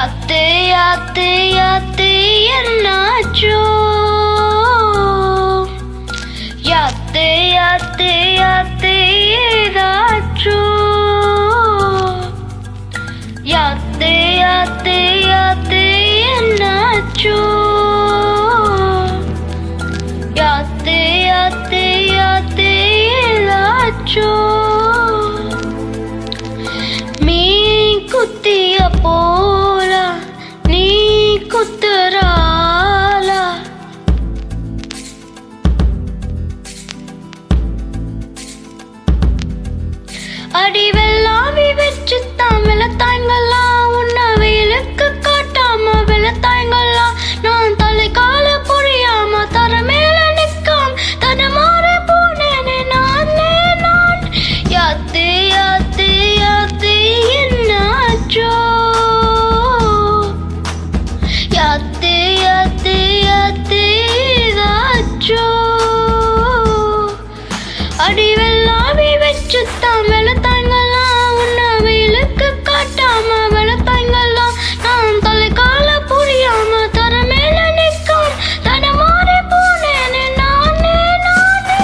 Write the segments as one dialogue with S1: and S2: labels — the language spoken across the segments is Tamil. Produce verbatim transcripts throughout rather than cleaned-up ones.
S1: யாத்து யாத்து யாத்து என்னாச்சோ யாத்து யாத்து யாத்து ஏதாச்சோ யாத்து யாத்து யாத்து என்னாச்சோ யாத்து யாத்து யாத்து ஏதாச்சோ மீன் குத்திய போல நீ குத்துறாளா அடி வெள்ளாவி வச்சு தான் வெள்ளத்தாய்ங்கெல்லாம் உன்ன வெயிலுக்கு காட்டாம வெள்ளத்தாய்ங்கெல்லாம் நான் தலை கால புரியாம தர மேல நிற்காம தனமாற போனேனே நானே நான் யாத்து யாத்து யாத்து என்னாச்சோ யாத்து யாத்து யாத்து ஏதாச்சோ அடி வெள்ளாவி வச்சு தான் வெள்ளத்தாய்ங்கெல்லாம் உன்ன வெயிலுக்கு காட்டாம வெள்ளத்தாய்ங்கெல்லாம் நான் தலை கால புரியாம தர மேல நிற்காம தனமாற போனேனே நானே நானே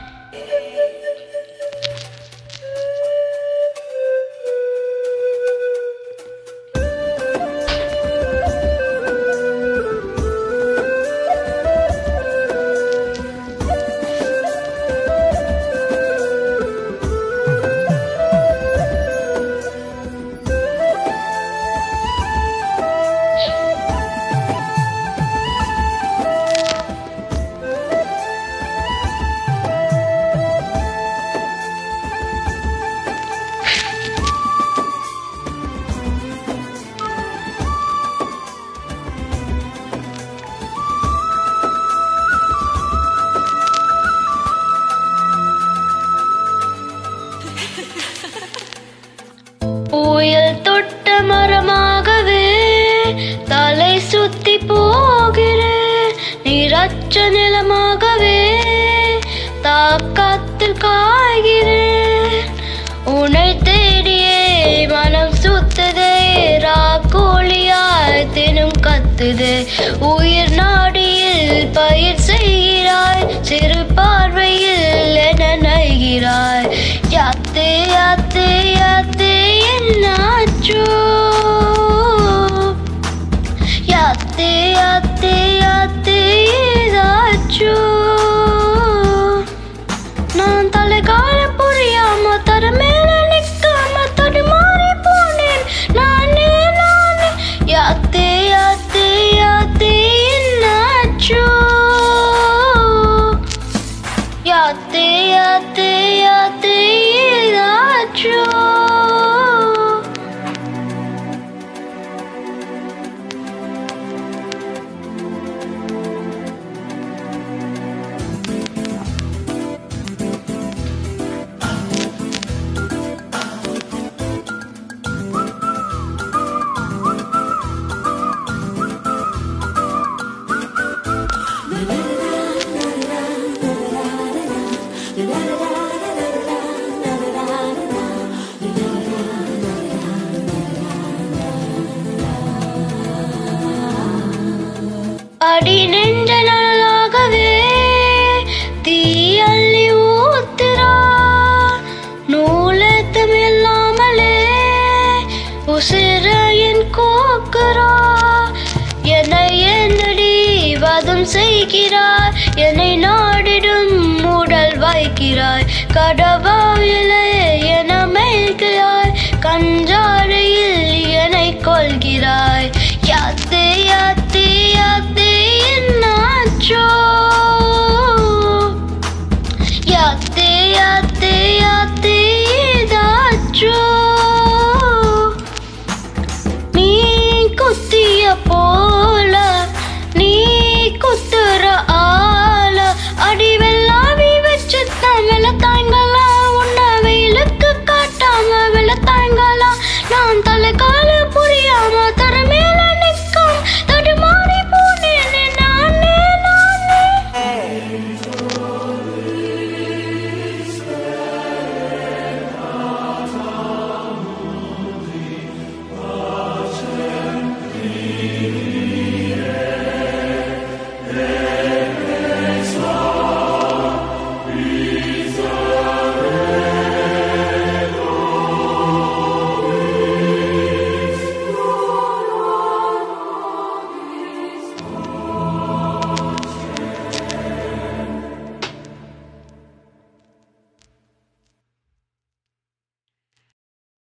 S1: புயல் தொட்ட மரமாகவே தலை சுத்தி போகிறேன் நீரச்ச நிலமாகவே தாக்கத்தில் காய்கிறேன் உன்னை தேடியே மனம் சுத்துதே ராக்கோழியாய் தினம் கத்துதே உயிர் நாடியில் பயிர் செய்கிறாய் சிறு பார்வையில் என நைகிறாய் யாத்து யாத்து யாத்து என்னாச்சோ யாத்து யாத்து யாத்து ஏதாச்சோ நான் தலை கால புரியாம தர மேல நிற்காம தடுமாறி போனேன் நானே நானே யாத்து யாத்து யாத்து என்னாச்சோ யாத்து யாத்து யாத்து ஏதாச்சோ அடி நெஞ்ச நல்லாகவே தீ அள்ளி ஊத்துறா நூலத்தம் இல்லாமலே உசிரையின் கோக்குறா என்னை என்னடி வதம் செய்கிறாய் என்னை நாடிடும் உடல் வைக்கிறாய் கடவாயிலே என மேய்கிறாய் கஞ்சாடையில் என்னை கொள்கிறாய் யாத்து யாத்து யாத்து என்னாச்சோ யாத்து யாத்து யாத்து ஏதாச்சோ நீ குத்திய போல நீ குத்துற ஆள அடி வெள்ளாவி வச்சு தான் வெள்ளத்தாய்ங்கெல்லாம் உன்ன வெயிலுக்கு காட்டாம வெள்ளத்தாய்ங்கெல்லாம் நான் தலை